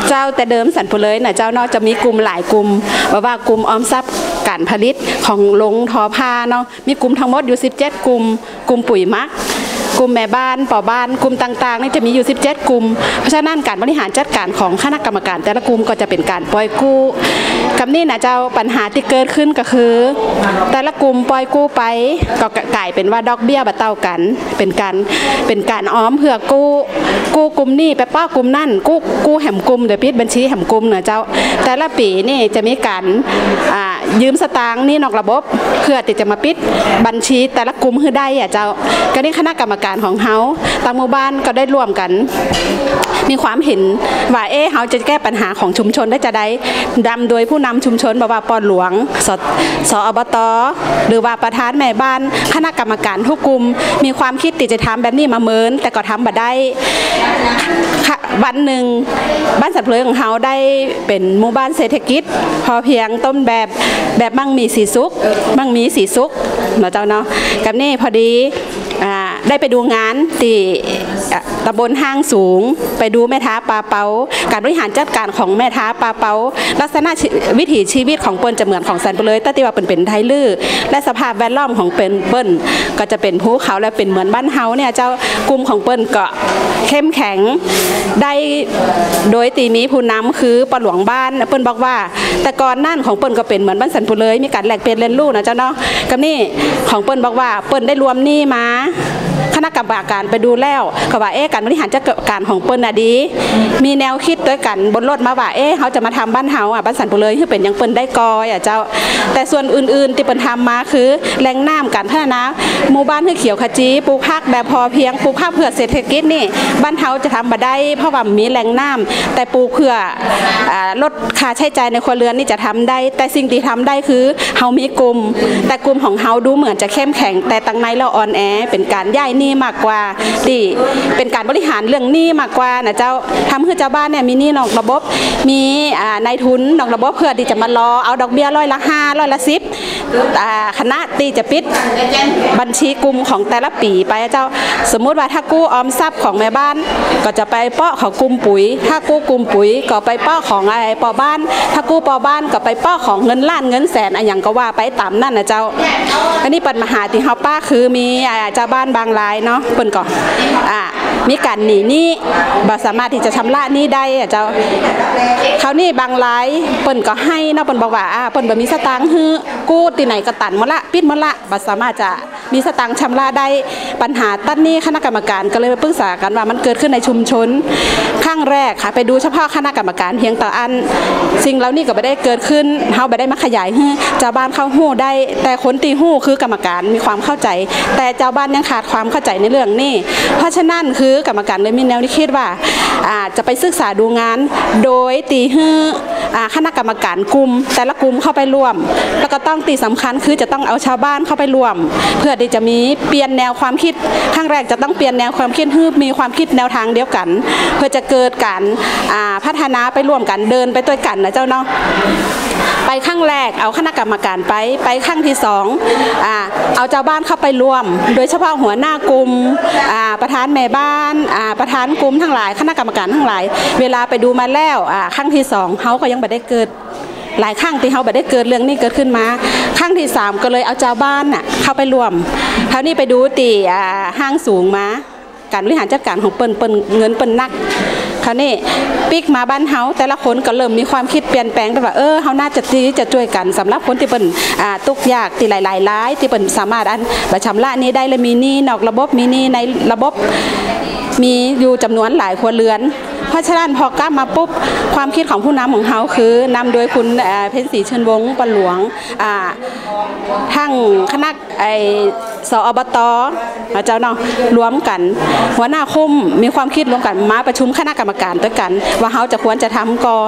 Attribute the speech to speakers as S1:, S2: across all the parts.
S1: เจ้าแต่เดิมสันปุเลยนะเจ้าเนาะจะมีกลุ่มหลายกลุ่มว่ากลุ่มออมทรัพย์การผลิตของลงทอผ้าเนาะมีกลุ่มทั้งหมดอยู่17กลุ่มปุ๋ยมักกลุ่มแม่บ้านป่อบ้านกลุ่มต่างๆนี่จะมีอยู่17กลุ่มเพราะฉะนั้นการบริหารจัดการของคณะกรรมการแต่ละกลุ่มก็จะเป็นการปล่อยกู้กับนี่นะเจ้าปัญหาที่เกิดขึ้นก็คือแต่ละกลุ่มปล่อยกู้ไปก็กลายเป็นว่าดอกเบี้ยบ่เท่ากันเป็นการออมเพื่อกู้กลุ่มนี้ไปป้อกลุ่มนั่นกู้แหมกลุ่มเดี๋ยวปิดบัญชีแหมกลุ่มนะเจ้าแต่ละปีนี่จะมีการยืมสตางค์นี่นอกระบบเพื่อที่จะมาปิดบัญชีแต่ละกลุ่มให้ได้เจ้าก็นี่คณะกรรมการของเฮาตามหมู่บ้านก็ได้ร่วมกันมีความเห็นว่าเฮาจะแก้ปัญหาของชุมชนได้จะได้ดำโดยผู้นำชุมชนบอกว่าปอนหลวงสอบตหรือว่าประธานแม่บ้านคณะกรรมการทุกกลุ่มมีความคิดที่จะทำแบบนี้มาเมินแต่ก็ทำบ่ได้วันหนึ่งบ้านสันเพลของเฮาได้เป็นหมู่บ้านเศรษฐกิจพอเพียงต้นแบบมั่งมีสีสุขเนาะเจ้าเนาะกับนี่พอดีได้ไปดูงานที่ตำบลห้างสูงไปดูแม่ท้าปลาเปาการบริหารจัดการของแม่ท้าปลาเปาลักษณะวิถีชีวิตของเปิ้ลจะเหมือนของสันเปเลยแต่ที่ว่าเป็นไทยลื้อและสภาพแวดล้อมของเปิ้ลก็จะเป็นภูเขาและเป็นเหมือนบ้านเฮาเนี่ยเจ้ากลุ่มของเปิ้ลก็เข้มแข็งได้โดยตีมีผู้นำคือปหลวงบ้านเปิ้ลบอกว่าแต่ก่อนนั่นของเปิ้ลก็เป็นเหมือนบ้านสันเปเลยมีการแลกเปลี่ยนเรียนรู้นะเจ้าเนาะกับนี่ของเปิ้ลบอกว่าเปิ้ลได้รวมหนี้มาคณะกรรมการไปดูแล้วก็ว่าการบริหารจัดการของเปิ้ลน่ะดีมีแนวคิดด้วยกันบนรถมาว่าเขาจะมาทำบ้านเฮาบ้านสันปุเลยที่เป็นยังเปิ้ลได้กอยเจ้าแต่ส่วนอื่นๆที่เปิ้ลทำมาคือแหล่งน้ำการพัฒนาหมู่บ้านที่เขียวขจีปลูกผักแบบพอเพียงปลูกผักเพื่อเศรษฐกิจนี่บ้านเฮาจะทำมาได้เพราะว่ามีแหล่งน้ำแต่ปลูกเพื่อลดค่าใช้จ่ายในครัวเรือนนี่จะทำได้แต่สิ่งที่ทำได้คือเฮามีกลุ่มแต่กลุ่มของเฮาดูเหมือนจะเข้มแข็งแต่ตั้งในเราอ่อนแอเป็นการย้ายหนี้มากกว่าที่เป็นการบริหารเรื่องหนี้มากกว่านะเจ้าทำให้เจ้าบ้านเนี่ยมีหนี้นอกระบบมีนายทุนนอกระบบเพื่อที่จะมารอเอาดอกเบี้ย100% 110คณะตีจะปิดบัญชีกลุ่มของแต่ละปีไปเจ้าสมมุติว่าถ้ากู้ออมทรัพย์ของแม่บ้านก็จะไปเปาะของกลุ่มปุ๋ยถ้ากู้กลุ่มปุ๋ยก็ไปเปาะของปอบ้านถ้ากู้ปอบ้านก็ไปเปาะของเงินล้านเงินแสนอย่างก็ว่าไปตามนั่นนะเจ้าอันนี้ปัญหาที่เฮาป้าคือมีเจ้าบ้านบางรายเนาะเปิ้นก็มีการหนีหนี้บ่สามารถที่จะชำระหนี้ได้เจ้าเขานี่บางรายเปิ้นก็ให้เนาะเปิ้นบอกว่าเปิ้นบ่มีสตางค์ฮื้อกู้ที่ไหนก็ตันหมดละปิดหมดละบ่สามารถจะมีสตางค์ชำระได้ปัญหาตั้นนี้คณะกรรมการก็เลยมาปรึกษากันว่ามันเกิดขึ้นในชุมชนครั้งแรกค่ะไปดูเฉพาะคณะกรรมการเพียงต่ออันสิ่งเหล่านี้ก็ไม่ได้เกิดขึ้นเฮาไม่ได้มาขยายให้เจ้าบ้านเข้าหู้ได้แต่คนตีหู้คือกรรมการมีความเข้าใจแต่เจ้าบ้านยังขาดความเข้าใจในเรื่องนี้เพราะฉะนั้นคือกรรมการเลยมีแนวคิดว่าจะไปศึกษาดูงานโดยตีให้คณะกรรมการกลุ่มแต่ละกลุ่มเข้าไปร่วมแล้วก็ต้องตีสำคัญคือจะต้องเอาชาวบ้านเข้าไปร่วมเพื่อที่จะมีเปลี่ยนแนวความคิดครั้งแรกจะต้องเปลี่ยนแนวความคิดให้มีความคิดแนวทางเดียวกันเพื่อจะเกิดการพัฒนาไปร่วมกันเดินไปด้วยกันนะเจ้าเนาะไปครั้งแรกเอาคณะกรรมการไปครั้งที่2เอาเจ้าบ้านเข้าไปร่วมโดยเฉพาะหัวหน้ากลุ่มประธานแม่บ้านประธานกลุ่มทั้งหลายคณะกรรมการทั้งหลายเวลาไปดูมาแล้วครั้งที่2เขาก็ยังไม่ได้เกิดหลายครั้งที่เขาไม่ได้เกิดเรื่องนี้เกิดขึ้นมาครั้งที่3ก็เลยเอาเจ้าบ้านเข้าไปร่วมคราวนี้ไปดูตีห้างสูงมาการบริหารจัดการของเปิ้นเงินเปิ้นนักคราวนี้ปิกมาบ้านเฮาแต่ละคนก็เริ่มมีความคิดเปลี่ยนแปลงไปว่าเฮาน่าจะช่วยกันสำหรับคนที่เปิ้นทุกข์ยากที่หลายๆที่เปิ้นสามารถชำระนี้ได้และมีหนี้นอกระบบมีหนี้ในระบบมีอยู่จำนวนหลายครัวเรือนเพราะฉะนั้นพอกล้ามาปุ๊บความคิดของผู้นำของเขาคือนำโดยคุณเพ็ญศรีเชิญวงศ์ปหลวงทั้งคณะสอบตเจ้าเนาะรวมกันหัวหน้าคุมมีความคิดรวมกันมาประชุมคณะกรรมการด้วยกันว่าเขาจะควรจะทำก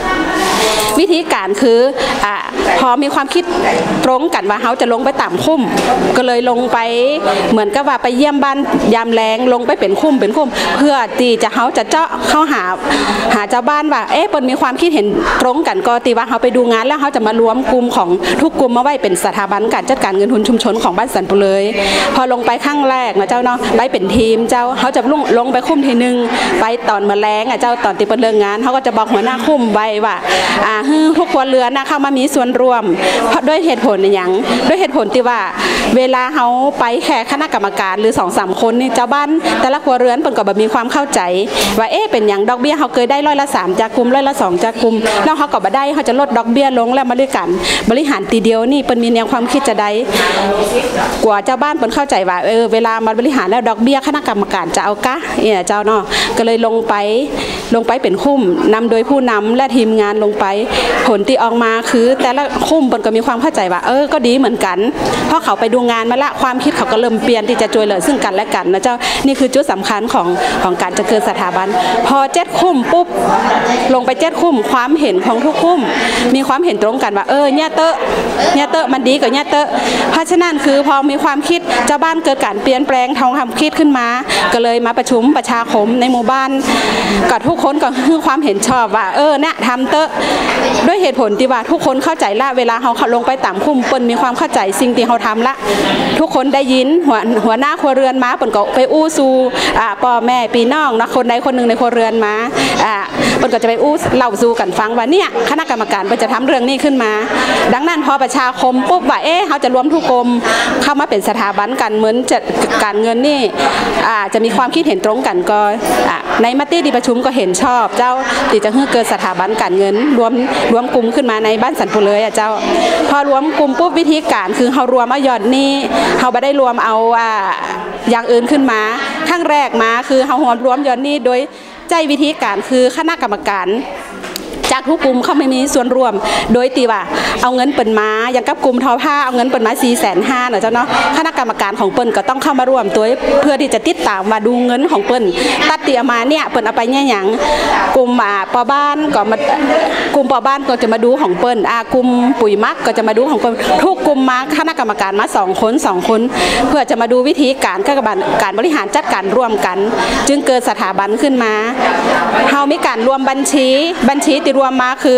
S1: วิธีการคือพอมีความคิดตรงกันว่าเขาจะลงไปต่ำคุ้มก็เลยลงไปเหมือนกับว่าไปเยี่ยมบ้านยามแรงลงไปเป็นคุ้มเพื่อตีจะเขาจะเจาะเข้าหาเจ้าบ้านว่าเปิ้นมีความคิดเห็นตรงกันก็ตีว่าเขาไปดูงานแล้วเขาจะมารวมกลุ่มของทุกกลุ่มมาไว้เป็นสถาบันการจัดการเงินทุนชุมชนของบ้านสันปุเลยพอลงไปข้างแรกนะเจ้าเนาะไปเป็นทีมเจ้าเขาจะลงไปคุ้มทีนึงไปตอนมาแรงเจ้าตอนตีเปิ้นเลิกงานเขาก็จะบอกหัวหน้าคุ้มไว้ว่าทุกครัวเรือนนะเข้ามามีส่วนร่วมเพราะด้วยเหตุผลอย่างด้วยเหตุผลที่ว่าเวลาเขาไปแค่คณะกรรมการหรือ 2-3 คนนี่เจ้าบ้านแต่ละครัวเรือนเปิ้นก็แบบมีความเข้าใจว่าเป็นอย่างดอกเบี้ยเขาเคยได้100% จากกลุ่ม100% จากกลุ่มแล้วเขาก็บ่ได้เขาจะลดดอกเบี้ยลงแล้วมาด้วยกันบริหารทีเดียวนี่เปิ้นมีแนวความคิดจะได้กว่าเจ้าบ้านเปิ้นเข้าใจว่าเวลามาบริหารแล้วดอกเบี้ยคณะกรรมการจะเอากะเจ้าเนาะก็เลยลงไปเป็นคุ้มนำโดยผู้นำและทีมงานลงไปผลที่ออกมาคือแต่ละคุ้มเปิ้นก็มีความเข้าใจว่าก็ดีเหมือนกันเพราะเขาไปดูงานมาละความคิดเขาก็เริ่มเปลี่ยนที่จะช่วยเหลือซึ่งกันและกันนะเจ้านี่คือจุดสำคัญของการจะเกิดสถาบันพอ7คุ้มปุ๊บลงไป7คุ้มความเห็นของทุกคุ้มมีความเห็นตรงกันว่าเนี่ยเตอะมันดีกว่าเนี่ยเตอะเพราะฉะนั้นคือพอมีความคิดเจ้าบ้านเกิดการเปลี่ยนแปลงทางความคิดขึ้นมาก็เลยมาประชุมประชาคมในหมู่บ้านก็ทุกคนก็คือความเห็นชอบว่าเนี่ยทำเตอะด้วยเหตุผลที่ว่าทุกคนเข้าใจละเวลาเขาลงไปต่ำคุ้มเปิ้นมีความเข้าใจสิ่งที่เขาทำละทุกคนได้ยินหัวหน้าครัวเรือนมาเปิ้นก็ไปอู้สู่พ่อแม่พี่น้องนะคนใดคนหนึ่งในครัวเรือนมาเปิ้นก็จะไปอู้เล่าสู่กันฟังว่าเนี่ยคณะกรรมการเปิ้นจะทำเรื่องนี้ขึ้นมาดังนั้นพอประชาคมปุ๊บว่าเขาจะรวมทุกกรมเข้ามาเป็นสถาบันการเงินจัดการเงินนี่จะมีความคิดเห็นตรงกันก็ในมติที่ประชุมก็เห็นชอบเจ้าที่จะเกิดสถาบันการเงินรวมกลุ่มขึ้นมาในบ้านสันปุเลยเจ้าพอรวมกลุ่มปุ๊บวิธีการคือเขารวมเอายอดนี้เขาไม่ได้รวมเอาอย่างอื่นขึ้นมาขั้งแรกมาคือเขารวมยอดนี้โดยใจวิธีการคือคณะกรรมการจากทุกกลุ่มเขาไม่มีส่วนร่วมโดยตีว่าเอาเงินเปิ่นมาอย่างกับกลุ่มทอผ้าเอาเงินเปิ่นมา450,000นะเจ้าเนาะคณะกรรมการของเปิ่นก็ต้องเข้ามาร่วมตัวเพื่อที่จะติดตามมาดูเงินของเปิ่นตัดเตียมาเนี่ยเปิ่นเอาไปเนี่ยอย่างกลุ่มปอบ้านก็มากลุ่มปอบ้านก็จะมาดูของเปิ่นกลุ่มปุ๋ยมักก็จะมาดูของเปิ่นทุกกลุ่มมาคณะกรรมการมา2 คนเพื่อจะมาดูวิธีการบริหารจัดการร่วมกันจึงเกิดสถาบันขึ้นมาเฮามีการรวมบัญชีที่รวมมาคือ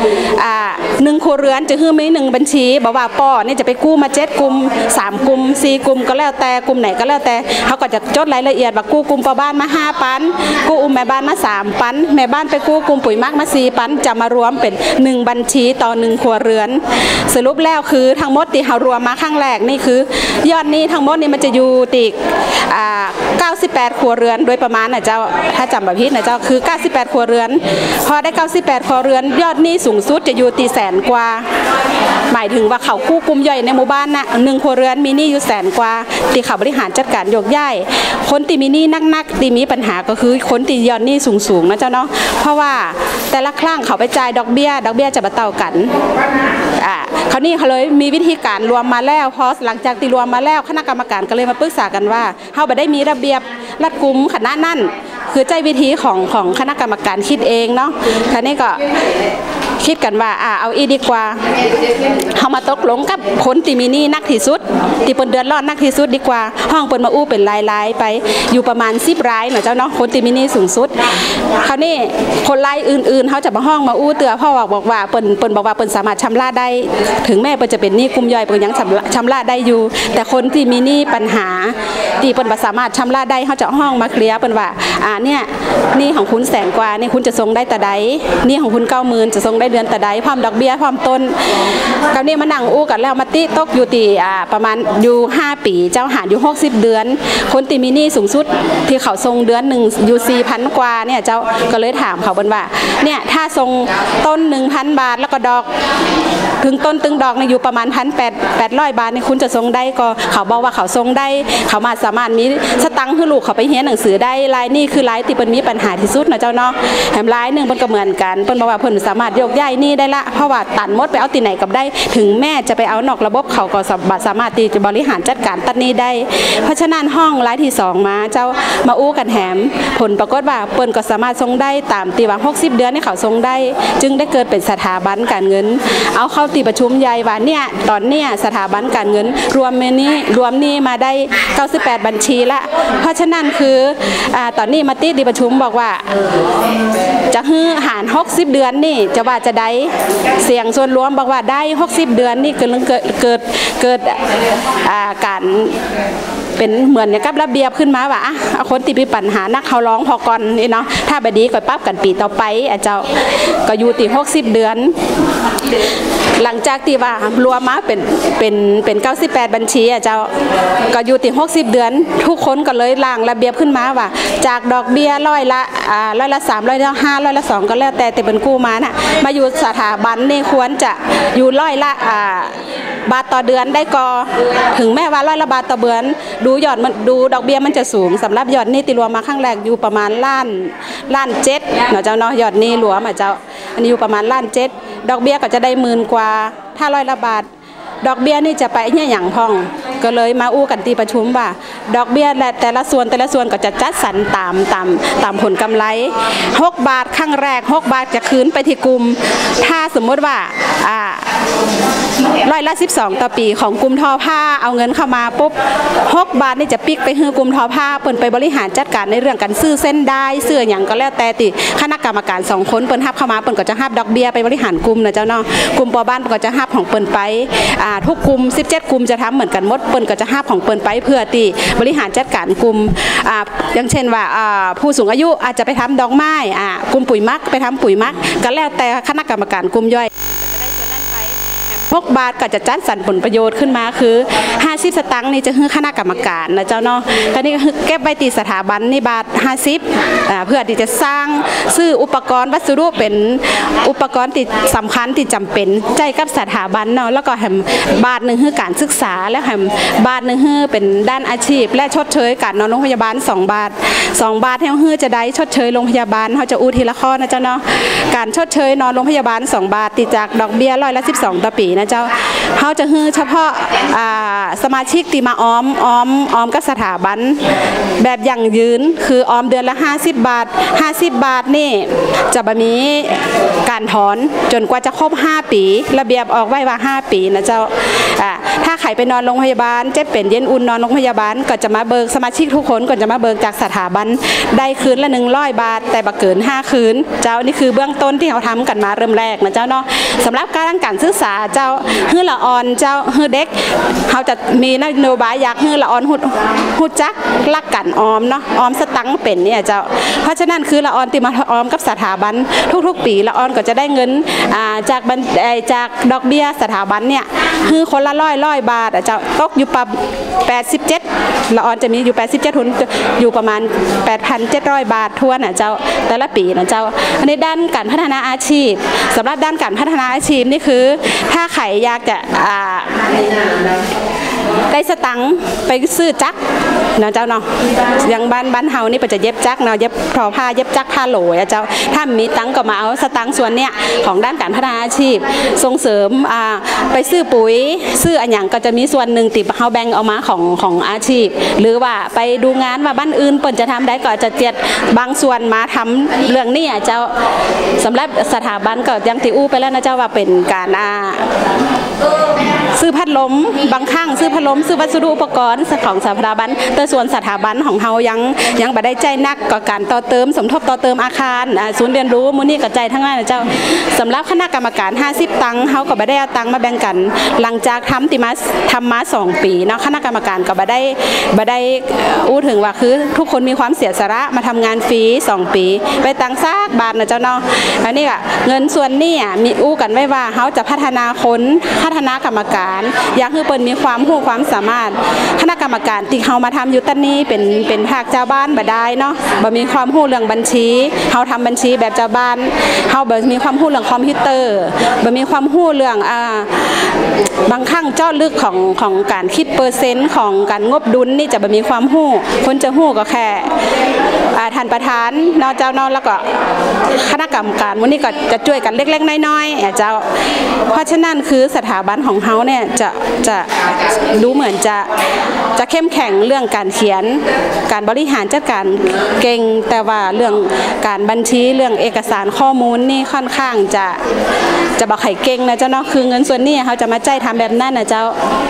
S1: 1ครัวเรือนจะคือมี1บัญชีบอกว่าป้อนี่จะไปกู้มา7กลุ่ม3กลุ่ม4กลุ่มก็แล้วแต่กลุ่มไหนก็แล้วแต่เขาก็จะจดรายละเอียดว่ากู้กลุ่มป้าบ้านมา5ปันกู้แม่บ้านมา3ปันแม่บ้านไปกู้กลุ่มปุ๋ยมักมา4ปันจะมารวมเป็น1บัญชีต่อ1ครัวเรือนสรุปแล้วคือทั้งหมดที่เขารวมมาครั้งแรกนี่คือยอดนี้ทั้งหมดนี่มันจะอยู่ติ98ครัวเรือนโดยประมาณนะเจ้าถ้าจำแบบผิดนะเจ้าคือ98ครัวเรือนพอได้98ครัวเรือนยอดนี้สูงสุดจะอยู่ตี100,000 กว่าหมายถึงว่าเขากู้กลุ่มย่อยในหมู่บ้านนะ1ครัวเรือนมีหนี้อยู่100,000 กว่าที่เขาบริหารจัดการโยกย้ายคนที่มีหนี้นักที่มีปัญหาก็คือคนที่ยอดหนี้สูงนะเจ้าเนาะเพราะว่าแต่ละครั้งเขาไปจ่ายดอกเบี้ยจะมาเต่ากันเขานี่เขาเลยมีวิธีการรวมมาแล้วพอหลังจากที่รวมมาแล้วคณะกรรมการก็เลยมาปรึกษากันว่าเขาไม่ได้มีระเบียบรัดกุมขนาดนั้นคือใจวิธีของคณะกรรมการคิดเองเนาะท่านี้ก็คิดกันว่าเอาดีกว่าเขามาตกลงกับคนที่มีหนี้นักที่สุดที่เปิ้นเดือดร้อนนักที่สุดดีกว่าห้องเปิ้นมาอู้เป็นรายไปอยู่ประมาณ10 รายเนาะเจ้าเนาะคนที่มีหนี้สูงสุดคราวนี้คนรายอื่นๆเขาจะมาห้องมาอู้เตือพ่อบอกว่าเปิ้นบอกว่าเปิ้นสามารถชำระได้ถึงแม้เปิ้นจะเป็นหนี้กลุ่มย่อยเปิ้นยังชำระได้อยู่แต่คนที่มีหนี้ปัญหาที่เปิ้นบ่สามารถชำระได้เขาจะห้องมาเคลียร์เปิ้นว่าเนี่ยหนี้ของคุณ100,000 กว่านี่คุณจะส่งได้แต่ใดหนี้ของคุณ90,000จะส่งได้เดือนแต่ใดพร้อมดอกเบี้ยพร้อมต้นคราวนี้มานั่งอู้กันแล้วมาติตกอยู่ที่ประมาณอยู่5 ปีเจ้าหารอยู่60 เดือนคนที่มีหนี้สูงสุดที่เขาส่งเดือนหนึ่งอยู่4,000 กว่าเนี่ยเจ้าก็เลยถามเขาว่าเนี่ยถ้าส่งต้น 1,000 บาทแล้วก็ดอกถึงต้นตึงดอกเนี่ยอยู่ประมาณ1,800 บาทนี่คุณจะส่งได้ก็เขาบอกว่าเขาส่งได้เขามาสามารถมีสตังค์ให้ลูกเขาไปเรียนหนังสือได้รายนี่คือรายที่เปิ้นมีปัญหาที่สุดนะเจ้าเนาะแถมรายนึงเปิ้นก็เหมือนกันเปิ้นบอกว่าเพิ่นสามารถโยกใหญ่นี่ได้ละเพราะว่าตันมดไปเอาตีไหนกับได้ถึงแม่จะไปเอานอกระบบเขาก็สามารถที่จะบริหารจัดการตัดนี้ได้เพราะฉะนั้นห้องรายที่2มาเจ้ามาอู้กันแหมผลปรากฏว่าเปิ้นก็สามารถทรงได้ตามตีว่า60 เดือนให้เขาทรงได้จึงได้เกิดเป็นสถาบันการเงินเอาเข้าตีประชุมใหญ่ว่าเนี่ยตอนเนี้ยสถาบันการเงินรวมนี่มาได้98บัญชีละเพราะฉะนั้นคือตอนนี้มาตีประชุมบอกว่าจะฮือหาร60 เดือนนี่จะว่าจะได้เสียงส่วนรวมบอกว่าได้60 เดือนนี่เกิดการเป็นเหมือนกับระเบียบขึ้นมาว่าคนที่มีปัญหานักเขาร้องพอก่อนนี่เนาะถ้าบดีก็ปั๊บกันปีต่อไปเจ้าก็อยู่ที่60 เดือนหลังจากที่ว่ารวมมาเป็น98บัญชีเจ้าก็อยู่ที่60 เดือนทุกคนก็เลยร่างระเบียบขึ้นมาว่าจากดอกเบี้ยร้อยละ3 ร้อยละ5ร้อยละ2ก็แล้วแต่เป็นกู้มาน่ะมาอยู่สถาบันนี่ควรจะอยู่ร้อยละบาทต่อเดือนได้ก็ถึงแม้ว่าร้อยละบาทต่อเดือนดูยอดมันดูดอกเบี้ยมันจะสูงสำหรับยอดนี้ตีรวมมาครั้งแรกอยู่ประมาณล้าน7เนาะเจ้าเนาะยอดนี้รวมเจ้าอันนี้อยู่ประมาณล้าน7ดอกเบี้ยก็จะได้10,000 กว่าถ้าร้อยละบาทดอกเบี้ยนี่จะไปเนี่ยอย่างพ่องก็เลยมาอู้กันตีประชุมว่าดอกเบี้ยและแต่ละส่วนก็จะจัดสรรตามผลกำไร6 บาทครั้งแรก6 บาทจะคืนไปที่กลุ่มถ้าสมมติว่าร้อยละ12ต่อปีของกลุ่มทอผ้าเอาเงินเข้ามาปุ๊บ6 บาทนี่จะปิกไปคือกลุ่มทอผ้าเปิ่นไปบริหารจัดการในเรื่องการซื้อเส้นได้ซื้ออย่างก็แล้วแต่ติคณะกรรมการ2 คนเปิ่นฮับเข้ามาเปิ่นก็จะฮับดอกเบี้ยไปบริหารกลุ่มนะเจ้าเนาะกลุ่มปอบ้านก็จะฮับของเปิ่นไปทุกกลุ่ม17 กลุ่มจะทำเหมือนกันหมดเปิ่นก็จะฮับของเปิ่นไปเพื่อตีบริหารจัดการกลุ่มอย่างเช่นว่าผู้สูงอายุอาจจะไปทำดอกไม้กลุ่มปุ๋ยมักไปทำปุ๋ยมักก็แล้วแต่คณะกรรมการกลุ่มย่อย6 บาทก็จะจัดสรรผลประโยชน์ขึ้นมาคือ50 สตางค์นี่จะให้คณะกรรมการนะเจ้าเนาะตอนนี้ก็เก็บไว้ตีสถาบันนี่บาท50เพื่อที่จะสร้างซื้ออุปกรณ์วัสดุเป็นอุปกรณ์ที่สำคัญที่จำเป็นใจกับสถาบันเนาะแล้วก็แหมบาท1คือการศึกษาและแหมบาท1คือเป็นด้านอาชีพและชดเชยการนอนโรงพยาบาล2 บาทให้เฮือจะได้ชดเชยโรงพยาบาลเขาจะอู้ทีละข้อนะเจ้าเนาะการชดเชยนอนโรงพยาบาล2 บาทติดจากดอกเบี้ยร้อยละ12ต่อปีนะเจ้าเขาจะฮือเฉพาะสมาชิกที่มาออมกับสถาบันแบบยั่งยืนคือออมเดือนละ50 บาท50 บาทนี่จะมีการถอนจนกว่าจะครบ5 ปีระเบียบออกไว้ว่า5 ปีนะเจ้าถ้าใครไปนอนโรงพยาบาลเจ็บเป็นเย็นอุ่นนอนโรงพยาบาลก็จะมาเบิกสมาชิกทุกคนก็จะมาเบิกจากสถาบันได้คืนละ100 บาทแต่บ่เกิน5 คืนเจ้านี่คือเบื้องต้นที่เขาทำกันมาเริ่มแรกนะเจ้าเนาะสำหรับการศึกษาเจ้าฮื้อละออนเจ้าฮื้อเด็กเขาจะมีนโยบายอยากฮื้อละออนหุดจักรักกันออมเนาะออมสตังค์เป็นเนี่ยเจ้าเพราะฉะนั้นคือละออนที่มาออมกับสถาบันทุกๆปีละออนก็จะได้เงินจากดอกเบี้ยสถาบันเนี่ยฮื้อคนละ100 บาทเจ้าตกอยู่ประมาณ87ละออนจะมีอยู่87ทุนอยู่ประมาณ 8,700 บาททั่วน่ะเจ้าแต่ละปีนะเจ้าในด้านการพัฒนาอาชีพสำหรับด้านการพัฒนาอาชีพนี่คือถ้าใครอยากจะได้สตังค์ไปซื้อจักรนะเจ้าเนาะอย่างบ้านเฮานี่จะเย็บจักรเนาะเย็บทอผ้าเย็บจักรผ้าโหลเจ้าถ้ามีตังค์ก็มาเอาสตังค์ส่วนเนี้ยของด้านการพัฒนาอาชีพส่งเสริมไปซื้อปุ๋ยซื้ออันอย่างก็จะมีส่วนหนึ่งติดเฮาแบ่งเอามาของอาชีพหรือว่าไปดูงานว่าบ้านอื่นเปิ่นจะทำได้ก็จะเจ็ดบางส่วนมาทำเรื่องนี้เจ้าสำหรับสถาบันก็ยังติอู้ไปแล้วนะเจ้าว่าเป็นการซื้อพัดลมบางครั้งซื้อพัดลมซื้อวัสดุอุปกรณ์ของสถาบันแต่ส่วนสถาบันของเฮายังบ่ได้ใจนักกับการต่อเติมสมทบต่อเติมอาคารศูนย์เรียนรู้มูลนิธิกระจายทั้งนั้นนะเจ้าสำหรับคณะกรรมการ50 ตังค์เฮาก็บ่ได้เอาตังค์มาแบ่งกันหลังจากทำมา2 ปีเนาะคณะกรรมการก็บ่ได้อู้ถึงว่าคือทุกคนมีความเสียสละมาทำงานฟรี2 ปีไปตังค์ซักบาทนะเจ้าเนาะอันนี้ก็เงินส่วนนี้มีอู้กันไว้ว่าเฮาจะพัฒนากรรมการอยากให้เปิ้นมีความรู้ความสามารถคณะกรรมการที่เฮามาทำอยู่ตั้งนี้เป็นภาคเจ้าบ้านบ่ได้เนาะบ่มีความรู้เรื่องบัญชีเฮาทำบัญชีแบบเจ้าบ้านเฮาบ่มีความรู้เรื่องคอมพิวเตอร์บ่มีความรู้เรื่องบางครั้งเจาะลึกของการคิดเปอร์เซ็นต์ของการงบดุลนี่จะบ่มีความรู้คนจะรู้ก็แค่ท่านประธานเนาะเจ้าเนาะแล้วก็คณะกรรมการวันนี้ก็จะช่วยกันเล็กๆน้อยๆเจ้าเพราะฉะนั้นคือสถาบันของเขาเนี่ยจะดูเหมือนจะเข้มแข็งเรื่องการเขียนการบริหารจัดการเก่งแต่ว่าเรื่องการบัญชีเรื่องเอกสารข้อมูลนี่ค่อนข้างจะบอกไข่เก่งนะเจ้าเนาะคือเงินส่วนนี้เขาจะมาใจทำแบบนั้นนะเจ้า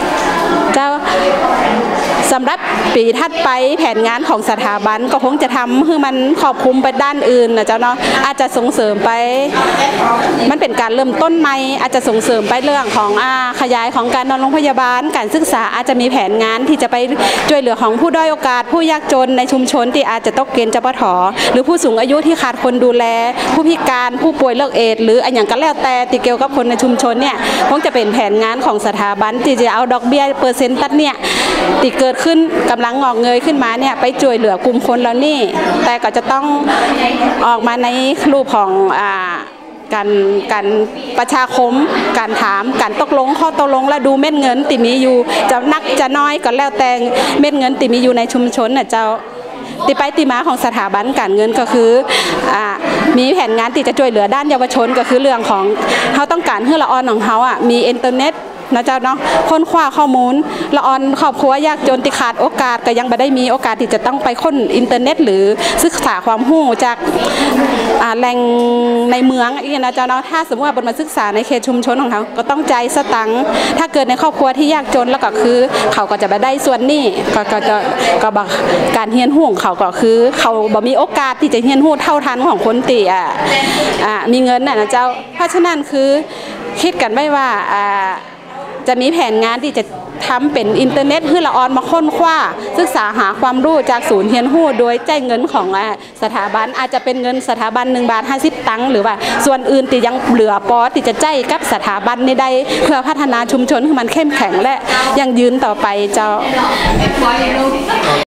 S1: สำหรับปีถัดไปแผนงานของสถาบันก็คงจะทำให้มันครอบคลุมไปด้านอื่นนะเจ้าเนาะอาจจะส่งเสริมไปมันเป็นการเริ่มต้นใหม่อาจจะส่งเสริมไปเรื่องของขยายของการนอนโรงพยาบาลการศึกษาอาจจะมีแผนงานที่จะไปช่วยเหลือของผู้ด้อยโอกาสผู้ยากจนในชุมชนที่อาจจะตกเกณฑ์จปท.หรือผู้สูงอายุที่ขาดคนดูแลผู้พิการผู้ป่วยโรคเอดส์หรืออย่างก็แล้วแต่ที่เกี่ยวกับคนในชุมชนเนี่ยคงจะเป็นแผนงานของสถาบันที่จะเอาดอกเบี้ยเปอร์เซ็นต์ตัดเนี่ยที่เกิดขึ้นกำลังงอกเงยขึ้นมาเนี่ยไปช่วยเหลือกลุ่มคนแล้วนี่แต่ก็จะต้องออกมาในรูปของการประชาคมการถามการตกลงข้อตกลงและดูเม็ดเงินที่มีอยู่จะนักจะน้อยก็แล้วแต่เม็ดเงินที่มีอยู่ในชุมชนน่ะเจ้าติไปติมาของสถาบันการเงินก็คือมีแผนงานที่จะช่วยเหลือด้านเยาวชนก็คือเรื่องของเขาต้องการให้ละออนของเขามีอินเทอร์เน็ตนะเจ้าเนาะค้นคว้าข้อมูลละออนครอบครัวยากจนที่ขาดโอกาสก็ยังไม่ได้มีโอกาสที่จะต้องไปค้นอินเทอร์เน็ตหรือศึกษาความรู้จากแหล่งในเมืองอย่างนี้นะเจ้าเนาะถ้าสมมติว่าบนมาศึกษาในเขตชุมชนของเขาก็ต้องใจสตังค์ถ้าเกิดในครอบครัวที่ยากจนแล้วก็คือเขาก็จะไปได้ส่วนนี้ก็บอกการเฮียนหูของเขาก็คือเขาบ่มีโอกาสที่จะเฮียนหูเท่าทันของคนตีมีเงินนะเจ้าเพราะฉะนั้นคือคิดกันไว้ว่าจะมีแผนงานที่จะทำเป็นอินเทอร์เน็ตให้ละออนมาค้นคว้าศึกษาหาความรู้จากศูนย์เฮียนหู้โดยจ่ายเงินของสถาบันอาจจะเป็นเงินสถาบัน1.50 ตังค์หรือว่าส่วนอื่นที่ยังเหลือปอที่จะจ่ายกับสถาบันในใดเพื่อพัฒนาชุมชนให้มันเข้มแข็งและยังยืนต่อไปเจ้า